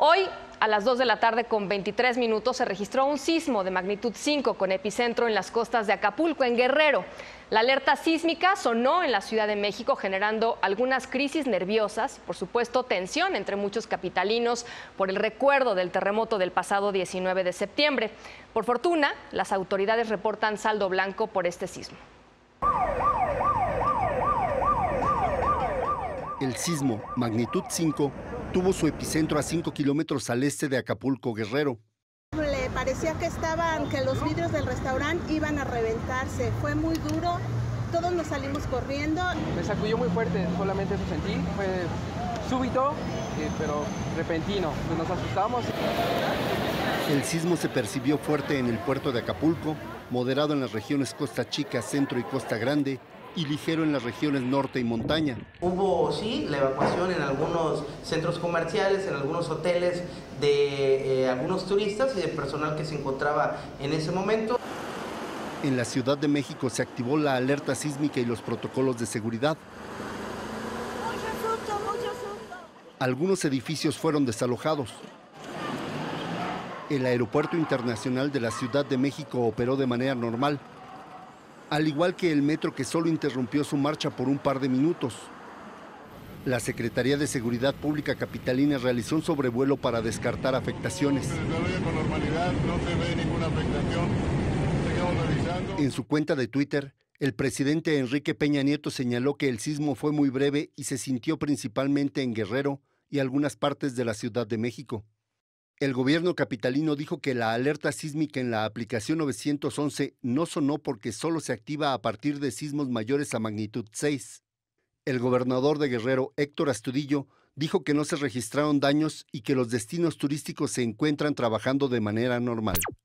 Hoy, a las 2 de la tarde con 23 minutos, se registró un sismo de magnitud 5 con epicentro en las costas de Acapulco, en Guerrero. La alerta sísmica sonó en la Ciudad de México, generando algunas crisis nerviosas, por supuesto tensión entre muchos capitalinos por el recuerdo del terremoto del pasado 19 de septiembre. Por fortuna, las autoridades reportan saldo blanco por este sismo. El sismo, magnitud 5, tuvo su epicentro a 5 kilómetros al este de Acapulco, Guerrero. Le parecía que los vidrios del restaurante iban a reventarse. Fue muy duro, todos nos salimos corriendo. Me sacudió muy fuerte, solamente eso sentí. Fue súbito, pero repentino. Pues nos asustamos. El sismo se percibió fuerte en el puerto de Acapulco, moderado en las regiones Costa Chica, Centro y Costa Grande, y ligero en las regiones norte y montaña. Hubo, sí, la evacuación en algunos centros comerciales, en algunos hoteles de algunos turistas y de personal que se encontraba en ese momento. En la Ciudad de México se activó la alerta sísmica y los protocolos de seguridad. Algunos edificios fueron desalojados. El Aeropuerto Internacional de la Ciudad de México operó de manera normal, al igual que el metro, que solo interrumpió su marcha por un par de minutos. La Secretaría de Seguridad Pública capitalina realizó un sobrevuelo para descartar afectaciones. Se desarrolla con normalidad, no se ve ninguna afectación. Seguimos revisando. En su cuenta de Twitter, el presidente Enrique Peña Nieto señaló que el sismo fue muy breve y se sintió principalmente en Guerrero y algunas partes de la Ciudad de México. El gobierno capitalino dijo que la alerta sísmica en la aplicación 911 no sonó porque solo se activa a partir de sismos mayores a magnitud 6. El gobernador de Guerrero, Héctor Astudillo, dijo que no se registraron daños y que los destinos turísticos se encuentran trabajando de manera normal.